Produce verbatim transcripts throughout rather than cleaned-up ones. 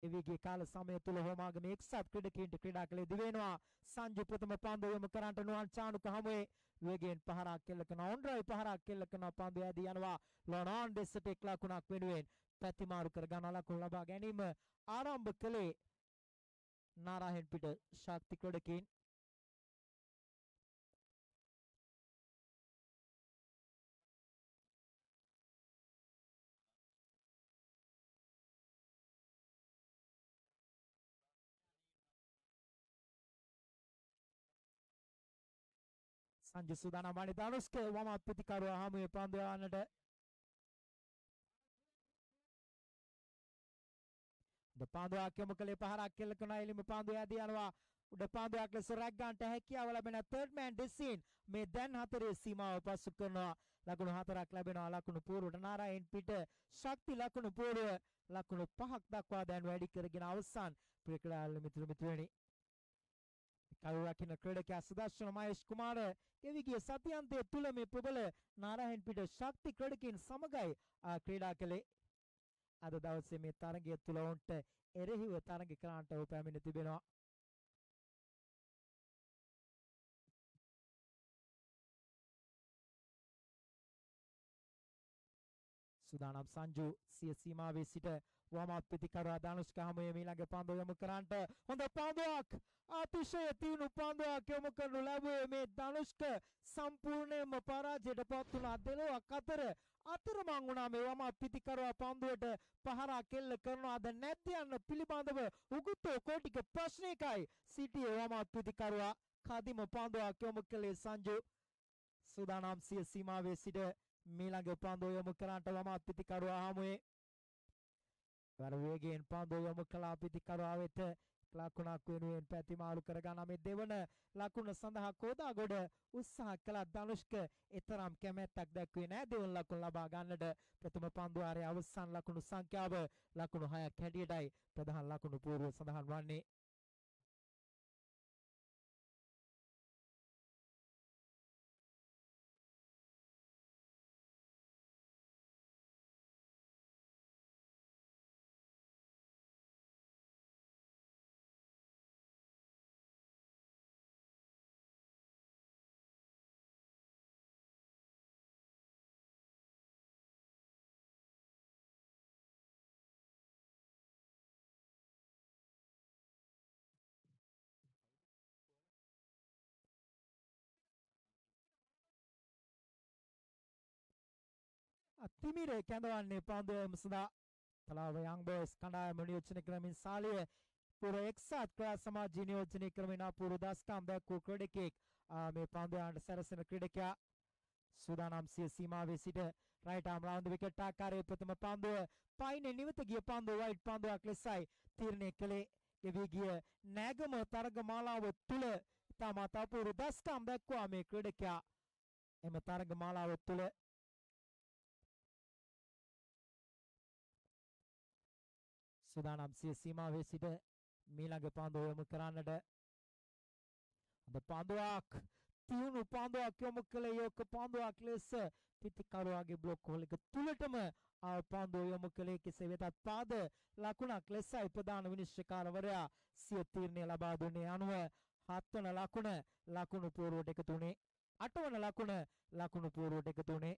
ගෙවිගේ කාල සමය තුල හෝමාගම එක්සත් ක්‍රීඩකයින්ට ක්‍රීඩා කළේ දිවෙනවා. සංජු ප්‍රථම පන්දු යොමු කරන්නට නුවන් චානුක හමුවේ වේගයෙන් පහරක් කෙල්ල කරන ඔන්රයි පහරක් කෙල්ල කරන පන්දු ඇදී යනවා. ලොනාන් දෙසට එක් ලකුණක් වෙනුවෙන් පැතිමාරු කර ගන්න ලකුණු ලබා ගැනීම ආරම්භ කළේ නාරාහෙන් පිට ශක්ති ක්‍රීඩකයින්. සංජු සූදානම් වන්නේ ධනුෂ්ක වම ප්‍රතිකාරව හමුවේ පන්දු යවන්නට. ද පන්දුවක් යොමු කළේ පහරක් කෙල්ල කරන එළිම පන්දු යදී යනවා. උඩ පන්දුවක් ලෙස රැග් ගන්නට හැකියාව ලැබෙන තර්ඩ් මෑන් ඩෙසින් මේ දැන් හතරේ සීමාව පසු කරනවා. ලකුණු හතරක් ලැබෙනවා. ලකුණු පූර්වට නාරායන් පිට ශක්ති ලකුණු පූර්ව ලකුණු පහක් දක්වා දැන් වැඩි කරගෙන අවසන් ක්‍රීඩාල මිතුරු මිතුරනි. කවුරකින ක්‍රීඩකයා සුදර්ශන මහේෂ් කුමාර ගෙවිගිය සතියන්තයේ තුල මේ ප්‍රබල නාරායන් පිට ශක්ති ක්‍රීඩකයන් සමගයි ක්‍රීඩා කළේ. අද දවසේ මේ තරගය තුල උන්ට එරෙහිව තරග කරන්නට ඔහු පැමිණ තිබෙනවා. සුදානම් සංජු සිය සීමාවේ සිට වමත් ප්‍රතිකරවා ධනුෂ්ක හමුවේ ඊළඟ පන්දු යොමු කරන්නට හොඳ පන්දුවක් අතිශය තියුණු පන්දුවක් යොමු කරනු ලැබුවේ මේ ධනුෂ්ක සම්පූර්ණයෙන්ම පරාජයට පත් වුණා. දෙලොවක් අතර අතරමං වුණා මේ වමත් ප්‍රතිකරවා පන්දුවට පහරක් කෙල්ල කරනවාද නැද්ද යන්න පිළිබඳව උගුතෝ කෝටික ප්‍රශ්නයකයි සිටියේ වමත් ප්‍රතිකරවා. කදිම පන්දුවක් යොමු කළේ සංජු. සුදානම් සිය සීමාවේ සිට මීළඟ පන්දු යොමු කරන්නට වමත් ප්‍රතිකරවා හමුවේ. වර වේගයෙන් පන්දු යොමු කළා ප්‍රතිකරවා වෙත ලකුණක් වෙනුවෙන් පැතිමාරු කරගන්න මේ දෙවන ලකුණ සඳහා කෝදාගොඩ උත්සාහ කළා. ධනුෂ්ක එතරම් කැමැත්තක් දැක්වේ නැහැ දෙවන ලකුණ ලබා ගන්නට. ප්‍රථම පන්දු ආරේ අවසන් ලකුණු සංඛ්‍යාව ලකුණු හයක් හැටියටයි ප්‍රධාන ලකුණු පූර්ව සඳහන් වන්නේ. තිමිර කැඳවන්නේ පන්දු යොමු සඳහා තලාව යං බෝයිස් කණ්ඩායම නියෝජනය කරමින් සාලිය පූර්ව එක්සත් ක්‍රීඩා සමාජය නියෝජනය කරමින් අපූර්ව දස්කම් දැක්වූ ක්‍රීඩකෙක් මේ පන්දු යන්නට සැරසෙන ක්‍රීඩකයා සූදානම් සිය සීමාවේ සිට රයිට් ආම් රවුන්ඩ් විකට් ආකාරයේ ප්‍රථම පන්දුව පයින් නිවිත ගිය පන්දුව වයිට් පන්දුවක් ලෙසයි තීරණය කළේ. ගෙවී ගිය නෑගම තරගමාලාව තුල ඉතාමත් අපූර්ව දස්කම් දැක්වුවා මේ ක්‍රීඩකයා. එම තරගමාලාව තුල සූදානම් සිය සීමාවේ සිට මීළඟ පන්දුව යොමු කරන්නට. අද පන්දුවක් තියුණු පන්දුවක් යොමු කළේ යොක පන්දුවක් ලෙස පිටිකරුවාගේ බ්ලොක් හෝල් එක තුලටම ආ පන්දුව යොමු කළේ. කෙසේ වෙතත් පාද ලකුණක් ලෙසයි ප්‍රධාන විනිශ්චයකාරවරයා සිය තීරණය ලබා දුන්නේ. අනුව හත්වන ලකුණ ලකුණු පූර්වට එකතු වුණේ. අටවන ලකුණ ලකුණු පූර්වට එකතු වුණේ.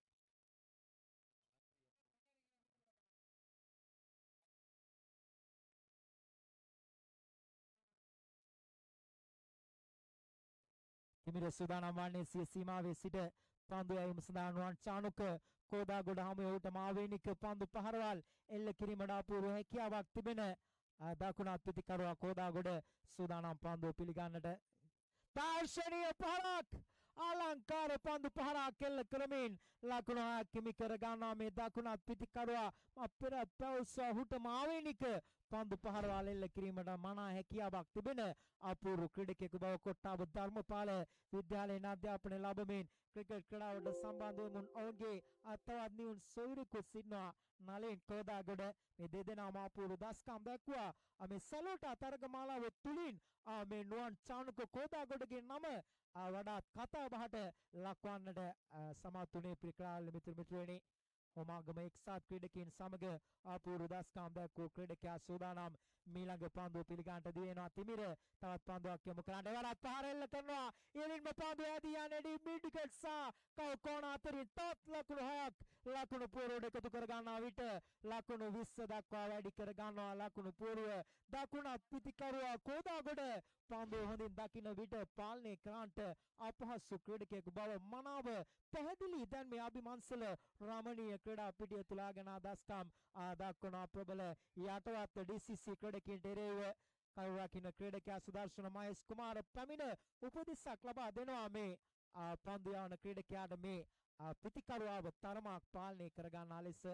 තිමිර සූදානම් වන්නේ සිය සීමාවේ සිට පන්දු යැවීම සඳහා නුවන් චානුක කෝදාගොඩ හමුවේ ඌට මාවේනික පන්දු පහරවල් එල්ල කිරීමට අපූර්ව හැකියාවක් තිබෙන දකුණත් ප්‍රතිකරුවා කෝදාගොඩ සූදානම් පන්දුව පිළිගන්නට. දාර්ශනීය පහරක් අලංකාර පන්දු පහරක් එල්ල කරමින් ලකුණු හයක් හිමි කර ගන්නවා මේ දකුණත් පිටිකරුවා. පෙර පැවස ඔහුට මාවේනික පන්දු පහරවල් එල්ල කිරීමට මනා හැකියාවක් තිබෙන අපූර්ව ක්‍රීඩකයෙකු බව කොට්ටාව ධර්මපාල විද්‍යාලයෙන් අධ්‍යාපනය ලැබමින් ක්‍රිකට් ක්‍රීඩාවට සම්බන්ධ වුණු ඔවුන්ගේ අතවත් නිවුන් සොයුරෙකු සිටිනවා. නලින් කෝදාගොඩ මේ දෙදෙනාම අපූර්ව දස්කම් දැක්වුවා. මේ සැලෝට තරගමාලාව තුලින් මේ නුවන් චානුක කෝදාගොඩගේ නම වඩාත් කතා බහට ලක්වන්නට සමත් වුණේ ක්‍රීඩාල මිතුරු මිතුරනි. හෝමාගම එක්සත් ක්‍රීඩකයන් සමග අපූර්ව දස්කම් දැක්වූ ක්‍රීඩකයා සූදානම් මීළඟ පන්දුව පිළිගන්නට දිවෙනවා තිමිර. තවත් පන්දුවක් යොමු කරන්න එවරත් පහර එල්ල කරනවා. ඉරින්ම පන්දුව ඇදී යන්නේ මිඩ්විකට් සහ කවුකෝණ අතරින් තවත් ලකුණු හයක් ලකුණු පුවරුවට එකතු කර ගන්නා විට ලකුණු විස්ස දක්වා වැඩි කර ගන්නවා ලකුණු පුවරුව. දකුණ පිතිකරුවා කෝදාගොඩ පන්දුව හොඳින් දකින්න විට පාලනය කරන්නට අපහසු ක්‍රීඩකයෙකු බව මනාව පැහැදිලි. දැන් මේ අභිමන්සල රමණීය ක්‍රීඩා පිටිය තුලාගෙන දස්කම් දක්වන ප්‍රබල යටවත් ඩීසීසී ක්‍රීඩකයන්ට එරෙහිව කරුරකින්න ක්‍රීඩකයා සුදර්ශන මහේෂ් කුමාර පැමිණ උපදෙසක් ලබා දෙනවා මේ පන්දු යවන ක්‍රීඩකයාට මේ පිතිකරුවාව තරමක් පාලනය කරගන්නා ලෙස.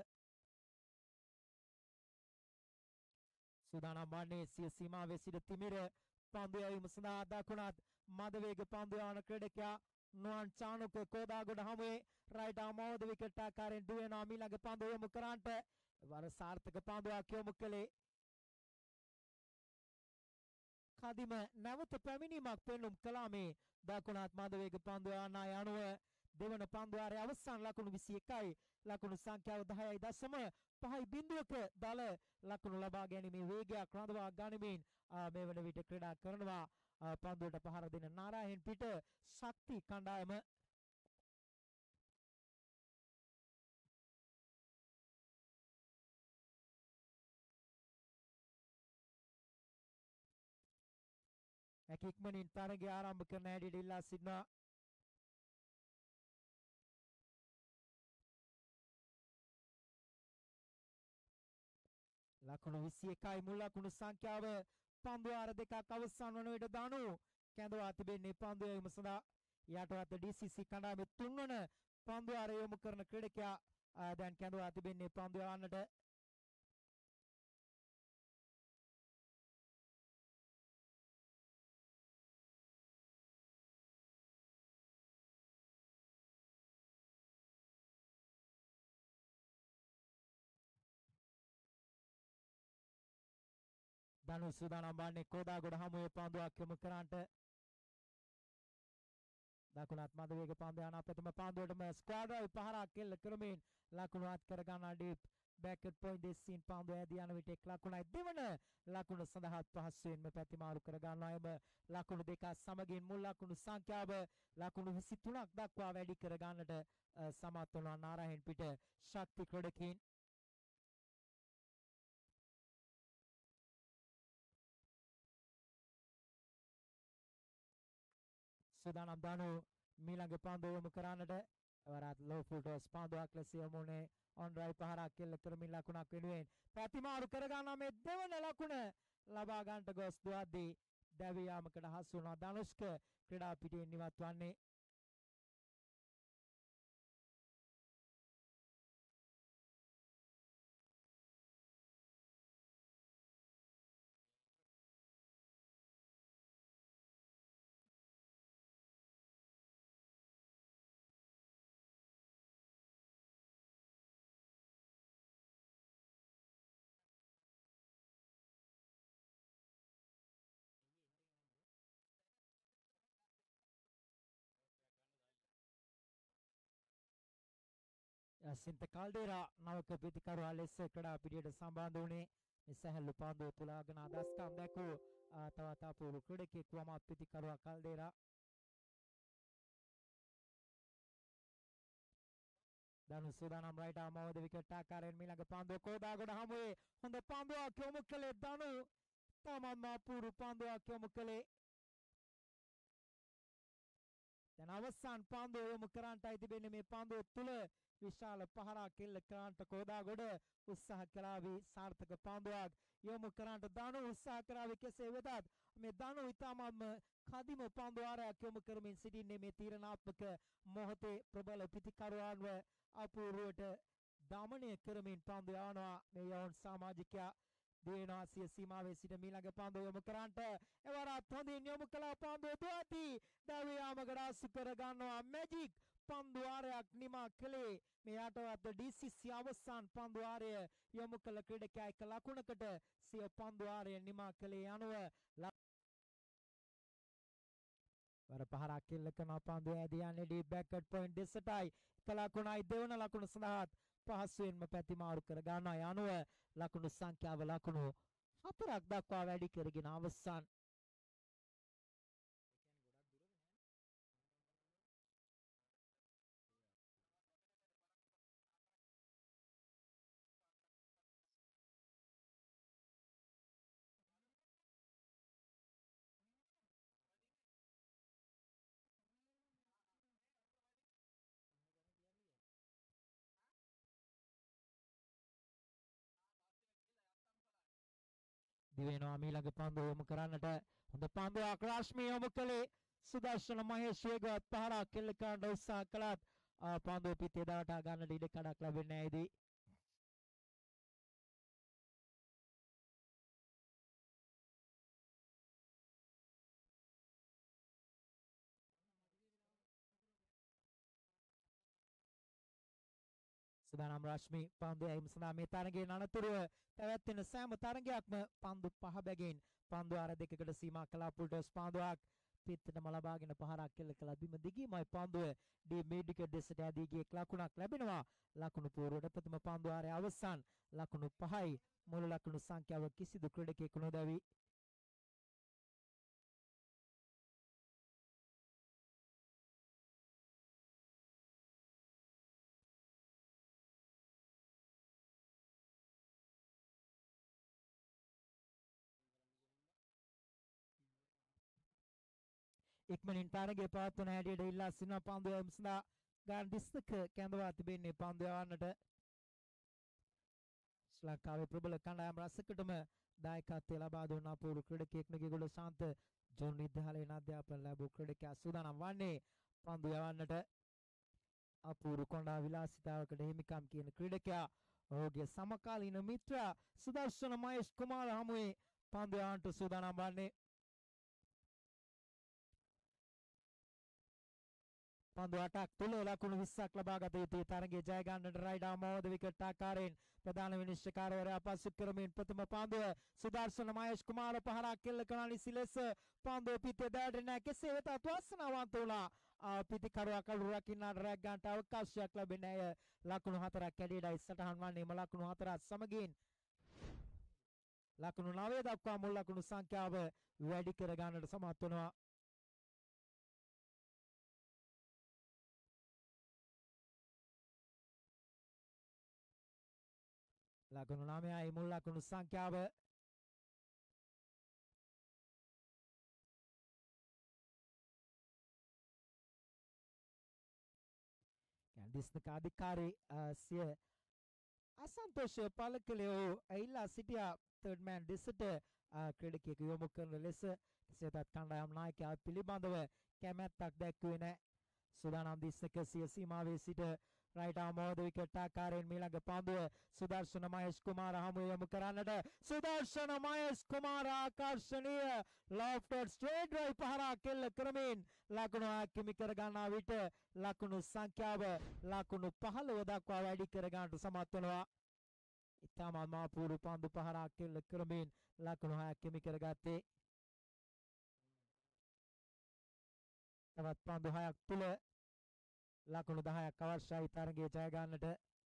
සූදානම් වන්නේ සිය සීමාවේ සිට තිමිර පන්දු යැවීම සඳහා දකුණත් මද වේග පන්දු යවන ක්‍රීඩකයා නුවන් චානුක කෝදාගොඩ හමුවේ රයිට් ආම් අවද විකට් ආකාරයෙන් දුවනවා. මීළඟ පන්දුව යොමු කරන්නට වර සාර්ථක පන්දුවක් යොමු කළේ කදිම නැවත පැමිණීමක් පෙන්නුම් කළා මේ දකුණත් මද වේග පන්දුව යනා යනුව දෙවන පන්දුවාරයේ අවසන් ලකුණු විසි එකයි ලකුණු සංඛ්‍යාව දහයයි දශම පහයි බිංදුවක දල ලකුණු ලබා ගැනීමේ වේගයක් රඳවා ගනිමින් මේ වන විට ක්‍රීඩා කරනවා. පන්දුවට පහර දෙන නාරායන් පිට ශක්ති කණ්ඩායම. ඉක්මනින් තරගය ආරම්භ කරන හැටියට ඉල්ලා සිටිනවා. ලකුණු විසි එකයි මුල් ලකුණු සංඛ්‍යාව පන්දුවාර දෙකක් අවසන් වන විට දනු කැඳවා තිබෙන්නේ පන්දු යැවීම සඳහා යටවත් ඩීසීසී කණ්ඩායමේ තුන්වන පන්දුවාර යොමු කරන ක්‍රීඩකයා දැන් කැඳවා තිබෙන්නේ පන්දු යවන්නට. දනු සූදානම් වන්නේ කෝදාගොඩ හමුවේ පන්දුවක් යොමු කරන්නට. දකුණත් මද වේග පන්දු යන අපතම පන්දුවටම ස්ක්වාඩ් රයිව් පහරක් එල්ල කරමින් ලකුණු අත් කර ගන්නා ඩීප් බෑකට් පොයින්ට් දෙසින් පන්දුව ඇදී යන විට එක් ලකුණයි දෙවන ලකුණ සඳහා පහසුවෙන්ම පැතිමාරු කර ගන්නවා. එම ලකුණු දෙක සමගින් මුල් ලකුණු සංඛ්‍යාව ලකුණු විසි තුනක් දක්වා වැඩි කර ගන්නට සමත් වුණා නාරායන් පිට ශක්ති ක්‍රීඩකයන්. සූදානම් දනු මීළඟ පන්දුව යොමු කරන්නට වරත් ලෝ ෆුල් ටොස් පන්දුවක් ලෙස යමුනේ ඔන් රයිව් පහරක් එල්ල කරමින් ලකුණක් වෙනුවෙන් ප්‍රතිමාරු කර ගන්නා මේ දෙවන ලකුණ ලබා ගන්නට ගොස් දුවද්දී දැවී යාමකට හසු වුණා ධනුෂ්ක ක්‍රීඩා පිටියෙන් ඉවත් වන්නේ. සින්ත කල්ඩේරා නවක පිතිකරුවා ලෙස ක්‍රීඩා පිටියට සම්බන්ධ වුණේ. මේ සැහැල්ලු පන්දුව තුලාගෙන අදස්කම් දැක්වූ තවත් අපූර්ව ක්‍රීඩකයෙක් වම පිතිකරුවා කල්ඩේරා. දනු සූදානම් රයිට් ආම් අවද විකට් ආකාරයෙන් මීළඟ පන්දුව කෝදාගොඩ හමුවේ හොඳ පන්දුවක් යොමු කළේ දනු තමන්ම අපූර්ව පන්දුවක් යොමු කළේ. දැන් අවසන් පන්දුව යොමු කරන්නටයි තිබෙන්නේ. මේ පන්දුව තුල විශාල පහරක් එල්ල කරන්නට කෝදාගොඩ උත්සාහ කළාවි. සාර්ථක පන්දුවක් යොමු කරන්නට දනු උත්සාහ කළාවි. කෙසේ වෙතත් මේ දනු ඉතාමත්ම කදිම පන්දුවාරයක් යොමු කරමින් සිටින්නේ මේ තීරණාත්මක මොහොතේ ප්‍රබල පිතිකරුවන්ව අපූර්වයට දමනය කරමින් පන්දු යවනවා. මේ යවුන් සමාජිකයා දෙනවා සිය සීමාවේ සිට මීළඟ පන්දුව යොමු කරන්නට එවරත් හොඳින් යොමු කළා. පන්දුව දුවති දැවී යාමකට අසු කර ගන්නවා මැජික් පන්දුවාරයක් නිමා කළේ මේ යටවත් ඩීසීසී අවසන් පන්දුවාරය යොමු කළ ක්‍රීඩකයා එක ලකුණකට සිය පන්දුවාරය නිමා කළේ යනුව වර පහරක් එල්ල කරන පන්දුව ඇදී යන්නේ ඩීප් බෑකට් පොයින්ට් දෙසටයි. එක ලකුණයි දෙවන ලකුණ සඳහා පහසුවෙන්ම පැතිමාරු කර ගන්නවා යනුව ලකුණු සංඛ්‍යාව ලකුණු හතරක් දක්වා වැඩි කරගෙන අවසන්. දිවෙනවා මීළඟ පන්දුව යොමු කරන්නට. හොඳ පන්දුවක් රශ්මී යොමු කළේ සුදර්ශන මහේෂ් වේගවත් පහරක් කෙල්ල කරන්න උත්සාහ කළත් පන්දුව පිටේ දාට ගන්නට ඉඩ කඩක් ලැබෙන්නේ නැයිදී. සුදානම් රශ්මි පන්දු ඇයිම සඳහා මේ තරගයේ අනතුරුව පැවැත්වෙන සෑම තරගයක්ම පන්දු පහ බැගින් පන්දු අර දෙකකට සීමා කළා. පුල්ටස් පන්දුවක් පිටතටම ලබාගෙන පහරක් කෙල්ල කළා. බිම දිගීමයි පන්දුව ඩී මේඩික දෙසට ඇදී ගියේ ලකුණක් ලැබෙනවා. ලකුණු පූර්වයට ප්‍රථම පන්දු ආරය අවසන්. ලකුණු පහයි මුළු ලකුණු සංඛ්‍යාව කිසිදු ක්‍රීඩකයෙකු නොදැවි. ඉක්මනින් තරගය පවත්වන හැටියට ඉල්ලා සිටින පන්දු යැවීම සඳහා ගාන තිස්ක කැඳවා තිබෙන්නේ පන්දු යවන්නට. ශ්‍රී ලංකාවේ ප්‍රබල කණ්ඩායම් රසකටම දායකත්වය ලබා දුන්න අපූර්ව ක්‍රීඩකයෙක් නිගගොඩ ශාන්ත ජොන් විද්‍යාලයෙන් අධ්‍යාපන ලැබූ ක්‍රීඩකයා සූදානම් වන්නේ පන්දු යවන්නට. අපූර්ව කොණ්ඩා විලාසිතාවකට හිමිකම් කියන ක්‍රීඩකයා ඔහුගේ සමකාලීන මිත්‍රා සුදර්ශන මහේෂ් කුමාර හමුවේ පන්දු යවන්නට සූදානම් වන්නේ. පන්දු අටක් තුල ලකුණු විස්සක් ලබාගත යුතුයි. තරගයේ ජය ගන්නට රයිඩා මෝද විකට් ආකාරයෙන් ප්‍රධාන විනිශ්චයකාරවරයා පසු කරමින් ප්‍රථම පන්දුව සුදර්ශන මහේෂ් කුමාර පහරක් කෙල්ල කරන නිසි ලෙස පන්දුව පිටේ දැඩ නැහැ. කෙසේ වෙතත් වාසනාවන්ත වුණා. පිටිකරුවා කළු රකින්නට රැග් ගන්නට අවකාශයක් ලැබෙන්නේ නැහැ. ලකුණු හතරක් කැඩීඩයි සටහන් වන්නේම ලකුණු හතරක් සමගින් ලකුණු නවය දක්වා මුල් ලකුණු සංඛ්‍යාව වැඩි කර ගන්නට සමත් වෙනවා. ලකුණු නවයයි මුල් ලකුණු සංඛ්‍යාව. දිස්නක අධිකාරී සිය අසන්තෝෂය පළ කළේ ඔහු ඇයිලා සිටියා තර්ඩ් මෑන් දෙසට ක්‍රීඩකයෙකු යොමු කරන ලෙස. කෙසේතත් කණ්ඩායම් නායකයා පිළිබඳව කැමැත්තක් දැක්වුවේ නැහැ. සූදානම් දිස්නක සිය සීමාවේ සිට රයිටා මෝද විකට් ආකාරයෙන් මීළඟ පන්දුව සුදර්ශන මහේෂ් කුමාර හමුවේ යොමු කරන්නට. සුදර්ශන මහේෂ් කුමාර ආකර්ෂණීය ලොෆ්ටඩ් ස්ට්‍රේට් ඩ්‍රයිව් පහරක් කෙල්ල කරමින් ලකුණු ආක්‍රමණය කර ගන්නා විට ලකුණු සංඛ්‍යාව ලකුණු පහළොව දක්වා වැඩි කර ගන්නට සමත් වෙනවා. ඉතාමත් මාපූර්ව පන්දු පහරක් කෙල්ල කරමින් ලකුණු ආක්‍රමණය කරගත්තේ. තවත් පන්දු හයක් තුල ලකුණු දහයක් අවශ්‍යයි තරගයේ ජය ගන්නට.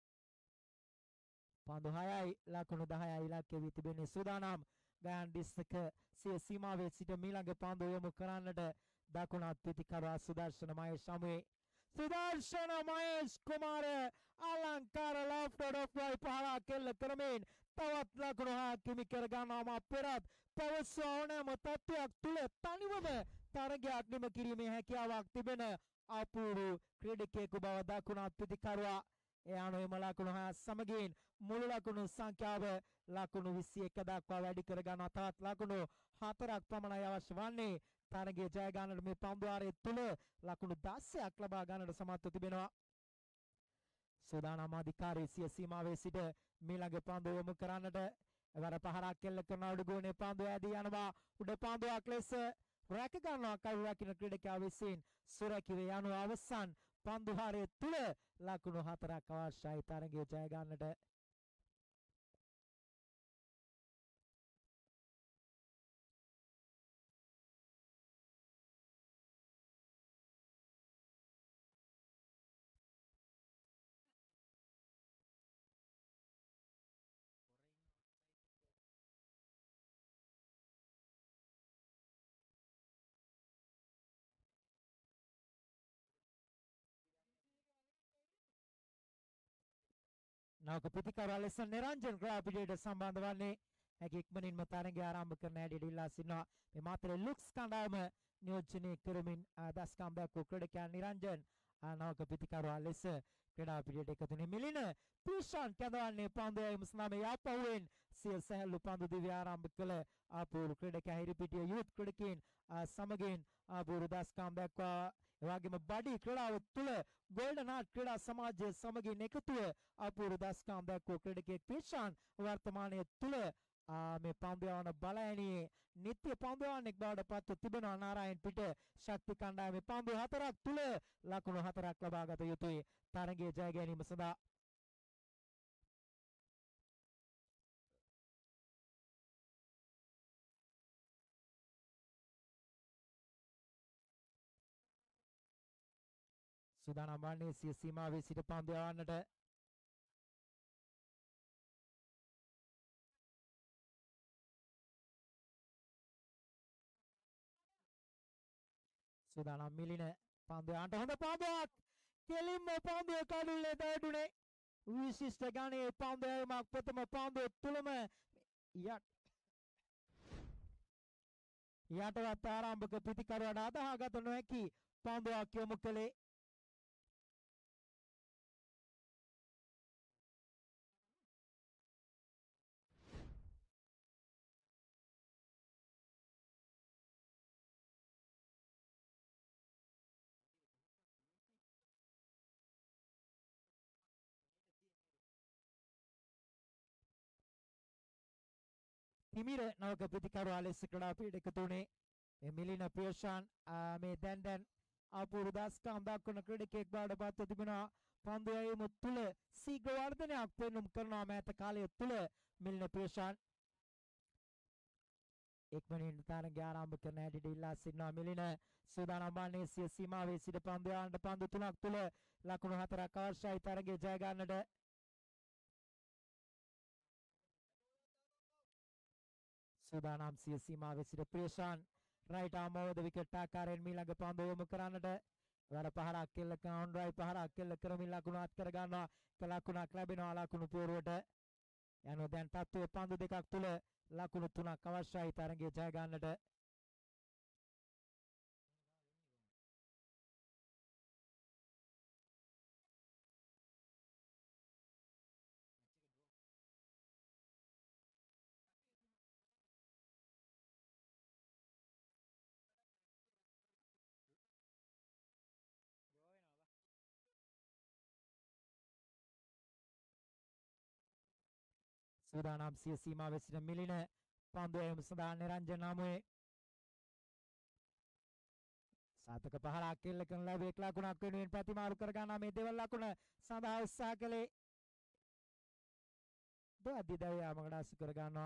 පන්දු හයයි ලකුණු දහයයි ඉලක්කය වී තිබෙන්නේ. සූදානම් ගයන් දිස්නක සිය සීමාවේ සිට මීළඟ පන්දු යොමු කරන්නට දකුණත් පිටිකරුවා සුදර්ශන මහේෂ් හමුවේ. සුදර්ශන මහේෂ් කුමාර අලංකාර ලොෆ්ටඩ් ඔෆ් රයි පහරක් කෙල්ල කරමින් තවත් ලකුණු ආක්‍රමණය කර ගන්නවා. පෙරත් පවස්වා ඕනෑම තත්ත්වයක් තුල තනිවම තරගයක් නිම කිරීමේ හැකියාවක් තිබෙන අපූර්ව ක්‍රීඩකයෙකු බව දකුණත් පිටිකරුවා. ඒ අනුවම ලකුණු හය සමගින් මුළු ලකුණු සංඛ්‍යාව ලකුණු විසි එක දක්වා වැඩි කර ගන්නවා. තවත් ලකුණු හතරක් පමණයි අවශ්‍ය වන්නේ තරගයේ ජය ගන්නට. මේ පන්දු වාරය තුල ලකුණු දහයක් ලබා ගන්නට සමත්ව තිබෙනවා. සූදානම් අධිකාරී සිය සීමාවේ සිට මීළඟ පන්දුව යොමු කරන්නට. එවර පහරක් කෙල්ල කරන උඩුගෝනේ පන්දුව ඇදී යනවා. උඩ පන්දුවක් ලෙස රැක ගන්නවා කරු රකින්න ක්‍රීඩකයා විසින්. සුරැකිවේ යනු අවසන් පන්දු හරය තුල ලකුණු හතරක් අවශ්‍යයි තරගයේ ජය ගන්නට. නවක ප්‍රතිකාර ලෙස නිරංජන් ක්‍රාපිටියට සම්බන්ධ වන්නේ හැකි ඉක්මනින්ම තරගය ආරම්භ කරන හැටියට ඉල්ලා සිටිනවා. මේ මාතරේ ලුක්ස් කණ්ඩායම නියෝජනය කරමින් දස්කම් දැක්වූ ක්‍රීඩකයා නිරංජන් නවක ප්‍රතිකාර ලෙස ක්‍රීඩා පිටියට එකතු වෙන මිලින පිෂාන් කැඳවන්නේ පන්දුවයි මුස්නාමේ යාපහුවෙන් සිය සැහැල්ලු පන්දු දිවි ආරම්භ කළ අපූර්ව ක්‍රීඩකයා හිරිපිටිය යුත් ක්‍රීඩකයන් සමගින් අපූර්ව දස්කම් දැක්වා එවාගේම බඩි ක්‍රීඩාව තුළ ගෝල්ඩන් හાર્ට් ක්‍රීඩා සමාජය සමගින් එකතුව අපූර්ව දස්කම් දැක්වූ ක්‍රීඩකයෙක් පිෂාන් වර්තමානයේ තුළ මේ පන්දු යවන බලයනියේ නිත්‍ය පන්දු යවන්නෙක් බවට පත්ව තිබෙනවා. නාරායන් පිට ශක්ති කණ්ඩායමේ පන්දු හතරක් තුළ ලකුණු හතරක් ලබා ගත යුතුයි තරගයේ ජය ගැනීම සඳහා. සූදානම් වන්නේ සිය සීමාවේ සිට පන්දු යවන්නට. සූදානම් මිලින පන්දු යන්නට හොඳ පන්දුවක් කෙලින්ම පන්දුව කඩුල්ලේ දැඩුනේ විශිෂ්ට ගණයේ පන්දු යෑමක් ප්‍රථම පන්දුව තුළම යට යටවත් ආරම්භක ප්‍රතිකරුවට අදාහගත නොහැකි පන්දුවක් යොමු කළේ. තිමිර නවක ප්‍රතිකරුවා ලෙස ක්‍රීඩා පිටියට එකතු වුණේ. මේ මිලින ප්‍රියෂාන් මේ දැන් දැන් අපූර්ව දස්කම් දක්වන ක්‍රීඩකයෙක් බවට පත්ව තිබෙනවා. පන්දු යැවීම තුළ ශීඝ්‍ර වර්ධනයක් පෙන්නුම් කරනවා මෑත කාලය තුළ මිලින ප්‍රියෂාන්. ඉක්මනින් තරගය ආරම්භ කරන හැටියට ඉල්ලා සිටිනවා මිලින. සූදානම් වන්නේ සිය සීමාවේ සිට පන්දු යවන්නට පන්දු තුනක් තුළ ලකුණු හතරක් අවශ්‍යයි තරගය ජය ගන්නට. සූදානම් සිය සීමාවේ සිට Priyashan right arm over the wicket ආකාරයෙන් මීළඟ පන්දු යොමු කරන්නට වර පහරක් කෙල්ල කවුන් රයි පහරක් කෙල්ල කරමින් ලකුණු අත් කර ගන්නවා. ලකුණක් ලැබෙනවා ලකුණු පුවරුවට. යනවා දැන් තත්ත්වය පන්දු දෙකක් තුළ ලකුණු තුනක් අවශ්‍යයි තරගය ජය ගන්නට. සූදානම් සිය සීමාවේ සිට මිලින පන්දු යැවීම සඳහා නිරංජන් නාමුවේ සාතක පහරක් කෙල්ල කරන ලැබේ ලකුණක් වෙනුවෙන් ප්‍රතිමාරු කර ගන්නා මේ දෙවල් ලකුණ සඳහා උත්සාහ කළේ දෙවද්දි දවයාමකට අසු කර ගන්නවා.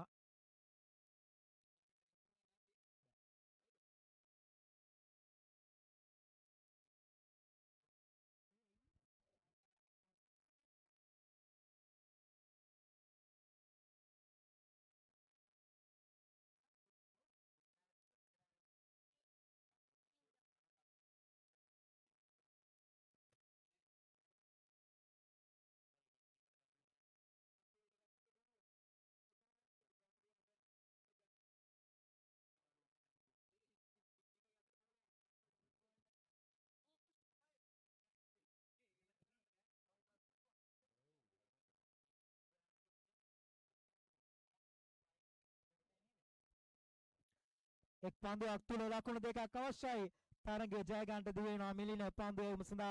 එක් පන්දුවක් තුළ ලකුණු දෙකක් අවශ්‍යයි තරගය ජය ගන්නට දිව වෙනවා මිලින පන්දු යැවීම සඳහා.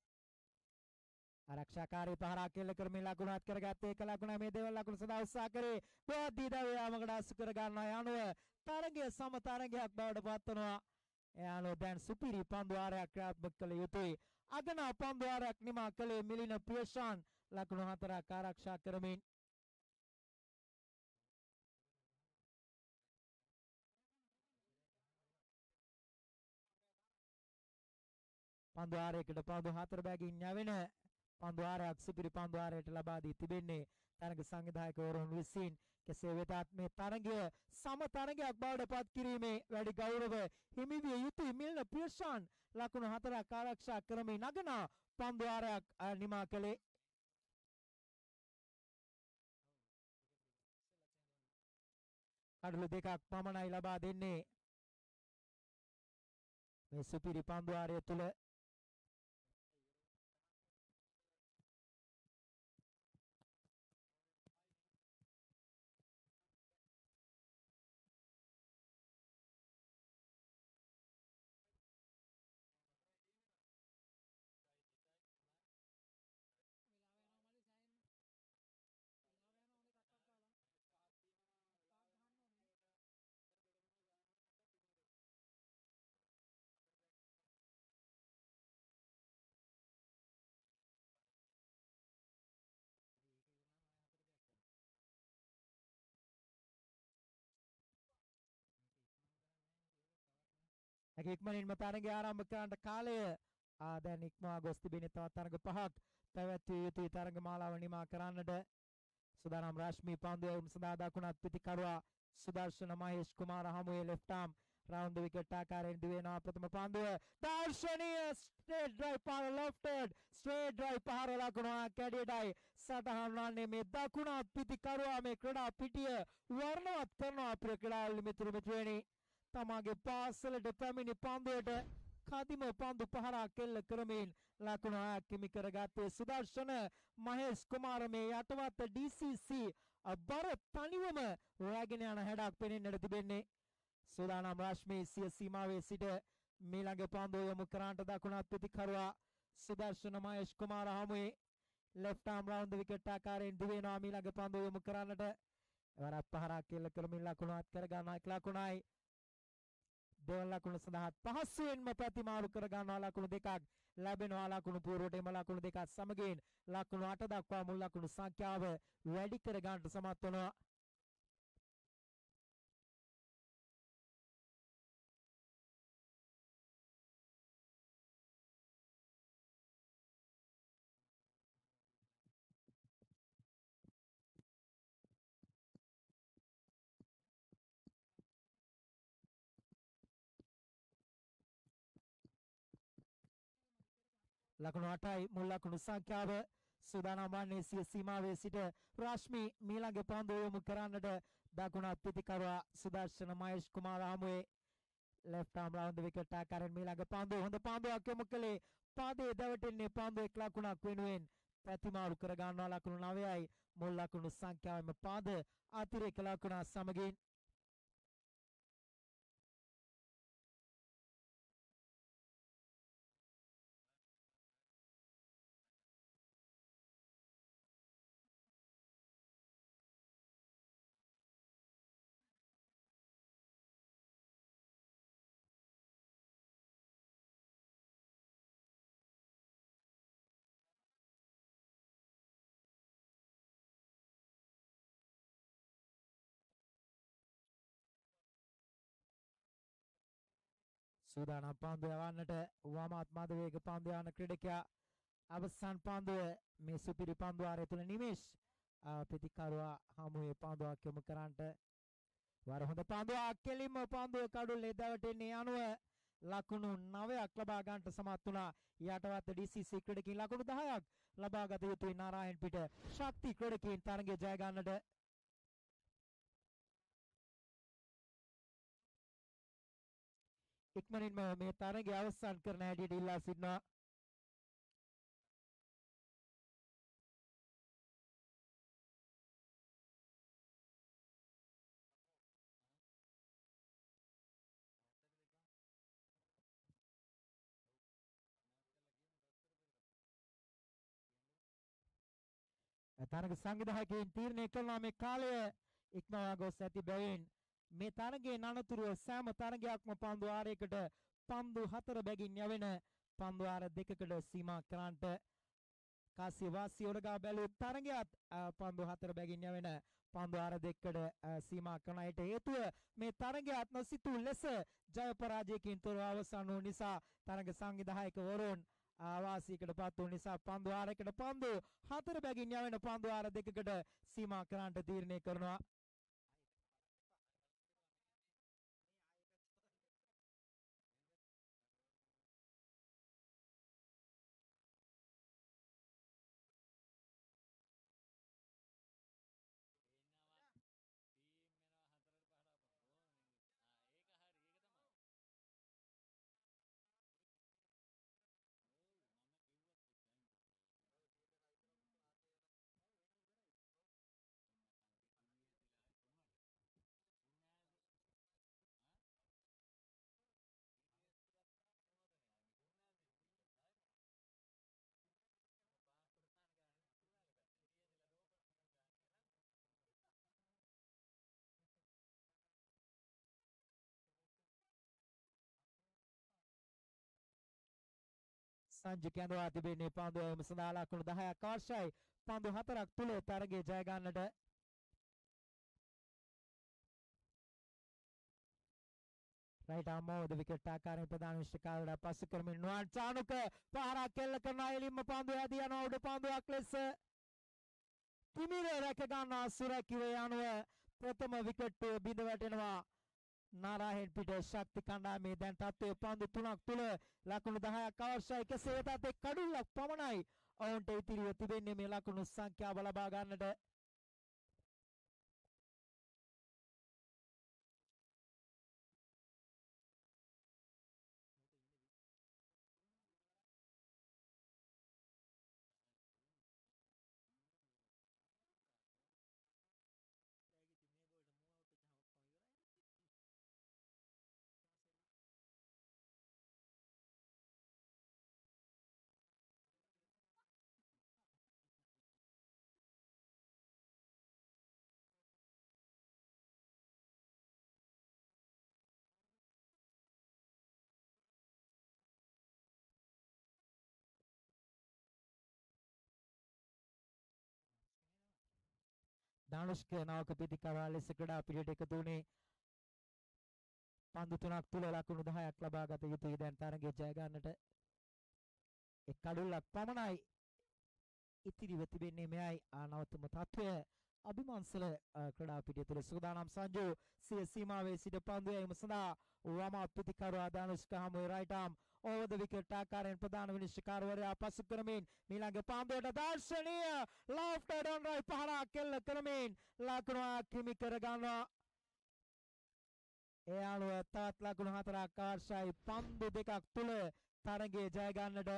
ආරක්ෂාකාරී පහරක් කෙල්ල කරමින් ලකුණු අත් කරගත්තේ එක ලකුණ මේ දෙවල් ලකුණු සඳහා උත්සාහ කරේ බෝධි දවයාමකට අසු කර ගන්නවා. යනුව තරගය සම තරගයක් බවට පත්වනවා. එයාලෝ දැන් සුපිරි පන්දු ආරයක් ක්‍රියාත්මක කළ යුතුයි. අගනා පන්දු ආරයක් නිමා කළේ මිලින ප්‍රියෂාන් ලකුණු හතරක් ආරක්ෂා කරමින්. පන්දු ආරයකට පන්දු හතර බැගින් යවෙන පන්දු ආරයක් සුපිරි පන්දු ආරයට ලබා දී තිබෙන්නේ තරග සංවිධායකවරුන් විසින්. කෙසේ වෙතත් මේ තරගය සම තරගයක් බවට පත් කිරීමේ වැඩි ගෞරව හිමි විය යුතුයි. මිලින ප්‍රියෂාන් ලකුණු හතරක් ආරක්ෂා කරමින් නගනා පන්දු ආරයක් නිමා කළේ. කඩලු දෙකක් පමණයි ලබා දෙන්නේ මේ සුපිරි පන්දුවාරය තුල. එක ඉක්මනින්ම තරගය ආරම්භ කරන්නට කාලය ආ දැන් ඉක්මවා ගොස් තිබෙන තවත් තරග පහක් පැවැත්විය යුතුයි. තරග මාලාව නිමා කරන්නට සුදානම් රශ්මි පන්දු යවුම් සඳහා දකුණත් පිතිකරුවා සුදර්ශන මහේෂ් කුමාර හමුවේ ලෙෆ්ට් ආම් රවුන්ඩ් විකට් ආකාරයෙන් දිවෙනවා ප්‍රථම පන්දුව. දර්ශනීය ස්ට්‍රේට් ඩ්‍රයිව් පාර ලෙෆ්ට් ස්ට්‍රේට් ඩ්‍රයිව් පාර ලකුණ කැඩියටයි සටහන් වන්නේ මේ දකුණත් පිතිකරුවා මේ ක්‍රීඩා පිටිය වර්ණවත් කරනවා අපේ ක්‍රීඩාවල මිතුරු මිතුරෙනි. තමාගේ පාසලට පැමිණි පන්දුවට කදිම පන්දු පහරක් කෙල්ල කරමින් ලකුණ හිමි කරගත්තේ සුදර්ශන මහේෂ් කුමාර මේ යටවත්ත ඩී සී සී බර තනිවම රැගෙන යන හැඩක් පෙනෙන්නට තිබෙන්නේ. සුදානම් රශ්මි සිය සීමාවේ සිට මීළඟ පන්දුව යොමු කරන්නට දකුණත් පිතිකරුවා සුදර්ශන මහේෂ් කුමාර හමුවේ ලෙෆ්ට් ආම් රවුන්ඩ් විකට් ආකාරයෙන් දිවෙනවා මීළඟ පන්දුව යොමු කරන්නට. වරක් පහරක් කෙල්ල කරමින් ලකුණ අත් කර ගන්නා ලකුණයි. දෙවන ලකුණ සඳහා පහසුවෙන්ම ප්‍රතිමාරු කර ගන්නවා ලකුණු දෙකක් ලැබෙනවා. ලකුණු පූර්වට එම ලකුණු දෙකත් සමගින් ලකුණු අට දක්වා මුල් ලකුණු සංඛ්‍යාව වැඩි කර ගන්නට සමත් වෙනවා. ලකුණු අටයි මුල් ලකුණු සංඛ්‍යාව. සූදානම් වන්නේ සිය සීමාවේ සිට රශ්මි මීළඟ පන්දුව යොමු කරන්නට දකුණත් පිතිකරුවා සුදර්ශන මහේෂ් කුමාර හමුවේ ලෙෆ්ට් ආම් රවුන්ඩ් විකට් ආකාරයෙන් මීළඟ පන්දුව හොඳ පන්දුවක් යොමු කළේ පාදයේ දැවටෙන්නේ පන්දුව එක් ලකුණක් වෙනුවෙන් ප්‍රතිමාරු කර ගන්නවා ලකුණු නවයයි මුල් ලකුණු සංඛ්‍යාවෙම පාද අතිරේක ලකුණ සමගින්. සූදානම් පන්දුව යවන්නට වමාත් මද වේග පන්දු යන ක්‍රීඩකයා අවසන් පන්දුව මේ සුපිරි පන්දුවාරය තුළ නිමේෂ් පිතිකරුවා හමුවේ පන්දුවක් යොමු කරන්නට වර හොඳ පන්දුවක් කෙලින්ම පන්දුව කඩුල්ලේ දැවටෙන්නේ අනුව ලකුණු නවයක් ලබා ගන්නට සමත් වුණා. යටවත්ත ඩී සී සී ක්‍රීඩකයන් ලකුණු දහයක් ලබා ගත යුතුයි නාරායන් පිට ශක්ති ක්‍රීඩකයන් තරගය ජය ගන්නට. ඉක්මනින්ම මේ තරගය අවසන් කරන හැටියට ඉල්ලා සිටිනවා. තරග සංවිධායකයන් තීරණය කරනවා මේ කාලය ඉක්මවා ගොස් ඇති බැවින් මේ තරගයේ අනතුරුව සෑම තරගයක්ම පන්දු ආරයකට පන්දු හතර බැගින් යවෙන පන්දු ආර දෙකකට සීමා කරන්නට කාසිය වාසිය උඩගා බැලූ තරගයත් පන්දු හතර බැගින් යවෙන පන්දු ආර දෙකකට සීමා කරන්නට හේතුව මේ තරගයත් නොසිතූ ලෙස ජය පරාජයකින් තොරව අවසන් වූ නිසා තරග සංවිධායකවරුන් ආවාසයකට පත් වූ නිසා පන්දු ආරයකට පන්දු හතර බැගින් යවෙන පන්දු ආර දෙකකට සීමා කරන්නට තීරණය කරනවා. සංජු කැඳවා තිබෙන්නේ පන්දු යොමු සඳහා ලකුණු දහයක් අවශ්‍යයි. පන්දු හතරක් තුල තරගය ජය ගන්නට. Right arm over the wicket ආකාරයෙන් ප්‍රධාන විශ්කාරයට පසු කරමින් නුවන් චානුක පහරක් කෙල්ල කරන එලින්ම පන්දු ඇදී යන උඩ පන්දුවක් ලෙස තිමිර රැක ගන්නා සුරකිව යනුව ප්‍රථම විකට් බිඳ වැටෙනවා. නාරායන් පිට ශක්ති කණ්ඩායමේ දැන් තත්ත්වය පන්දු තුනක් තුල ලකුණු දහයක් අවශ්‍යයි. කෙසේ වෙතත් එක් කඩුල්ලක් පමණයි ඔවුන්ට ඉතිරිව තිබෙන්නේ මේ ලකුණු සංඛ්‍යාව ලබා ගන්නට. ධනුෂ්ක නාවක පිටිකරා ලෙස ක්‍රීඩා පිළිවෙලට එකතු වුණේ පන්දු තුනක් තුල ලකුණු දහයක් ලබා ගත යුතුයි. දැන් තරගය ජය ගන්නට එක් කඩුල්ලක් පමණයි ඉතිරිව තිබෙන්නේ. මෙයයි නවතම තත්ත්වය. අභිමන්සල ක්‍රීඩා පිටිය තුළ සූදානම් සංජු සිය සීමාවේ සිට පන්දු යැවීම සඳහා වම පිටිකරා ධනුෂ්ක හමුවේ right arm over the wicket ආකාරයෙන් ප්‍රධාන විනිශ්චයකාරවරයා පසු කරමින් මීළඟ පන්දුවට දර්ශනීය left on right පහරක් කෙල්ල කරමින් ලකුණක් හිමි කර ගන්නවා. ඒ අනුව තවත් ලකුණු හතරක් අවශ්‍යයි පන්දු දෙකක් තුල තරගය ජය ගන්නට.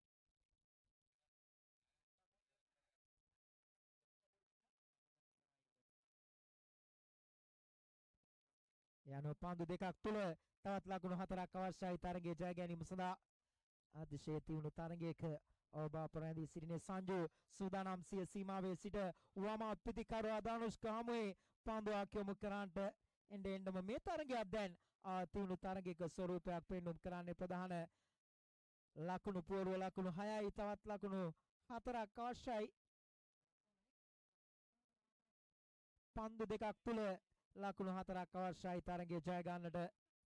ඒ අනුව පන්දු දෙකක් තුල තවත් ලකුණු හතරක් අවශ්‍යයි තරගය ජය ගැනීම සඳහා. අතිශය තියුණු තරගයක ඔබ පරාදී සිටින සංජු සූදානම් සිය සීමාවේ සිට වම පිටිකරුවා ධනුෂ්ක හමුවේ පන්දුවක් යොමු කරන්නට එන්න එන්නම මේ තරගයක් දැන් තියුණු තරගයක ස්වරූපයක් පෙන්වුම් කරන්නේ. ප්‍රධාන ලකුණු පුවරුව ලකුණු හයයි තවත් ලකුණු හතරක් අවශ්‍යයි පන්දු දෙකක් තුල ලකුණු හතරක් අවශ්‍යයි තරගය ජය ගන්නට.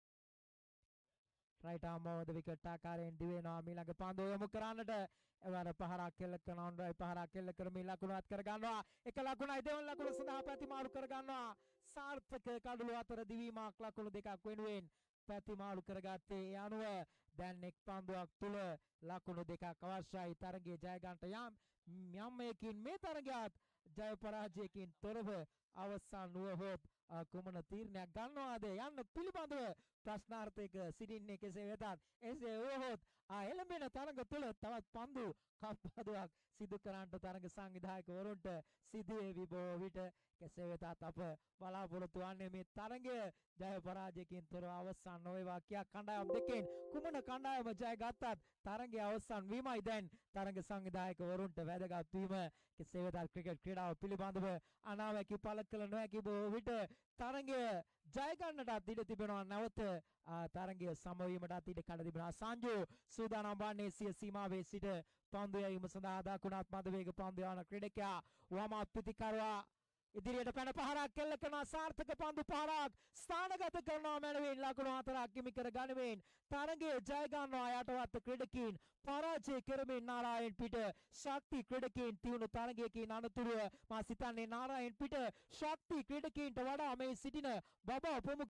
Right arm over the wicket ආකාරයෙන් දිවෙනවා මීළඟ පන්දුව යොමු කරන්නට. එවර පහරක් කෙල්ල කරන ඔන්රයි පහරක් කෙල්ල කරමින් ලකුණුවත් කර ගන්නවා. එක ලකුණයි දෙවන ලකුණ සඳහා ප්‍රතිමාරු කර ගන්නවා. සාර්ථක කඩළු අතර දිවීමක් ලකුණු දෙකක් වෙනුවෙන් ප්‍රතිමාරු කරගත්තේ. ඒ අනුව දැන් එක් පන්දුවක් තුල ලකුණු දෙකක් අවශ්‍යයි තරගයේ ජය ගන්නට. යම් යම් එකකින් මේ තරගයත් ජය පරාජයකින් තොරව අවසන් වුවහොත් කුමන තීරණයක් ගන්නවාද යන්න පිළිබඳව ප්‍රශ්නාර්ථයක සිටින්නේ. කෙසේ වෙතත් එසේ වුවහොත් ආ එළඹෙන තරග තුළ තවත් පන්දු කප්පාදුවක් සිදු කරන්නට තරග සංවිධායකවරුන්ට සිදුවේවි බොහෝ විට. කෙසේ වෙතත් අප බලාපොරොත්තු වන්නේ මේ තරගය ජය පරාජයකින් තොරව අවසන් නොවේවා කියා. කණ්ඩායම් දෙකෙන් කුමන කණ්ඩායම ජය ගත්තත් තරගය අවසන් වීමයි දැන් තරග සංවිධායකවරුන්ට වැදගත් වීම. කෙසේ වෙතත් ක්‍රිකට් ක්‍රීඩාව පිළිබඳව අනාවැකි පළ කළ නොහැකි බොහෝ විට තරගය ජය ගන්නටත් ඉඩ තිබෙනවා. නැවත තරගය සමවීමටත් ඉඩ කඩ තිබෙනවා. සංජු සූදානම් වන්නේ සිය සීමාවේ සිට පන්දු යැවීම සඳහා දකුණත් මද වේග පන්දු යවන ක්‍රීඩකයා වම පිටිකරුවා ඉදිරියට පැන පහරක් කෙල්ල කරනවා. සාර්ථක පන්දු පහරක් ස්ථානගත කරනවා මැනවින් ලකුණු හතරක් හිමි කර ගනිමින් තරගයේ ජය ගන්නවා. යටවත් ක්‍රීඩකීන් පරාජය කරමින් නාරායන් පිට ශක්ති ක්‍රීඩකීන් තියුණු තරගයකින් අනතුරුව මා සිතන්නේ නාරායන් පිට ශක්ති ක්‍රීඩකීන්ට වඩා මේ සිටින බබා ප්‍රමුඛ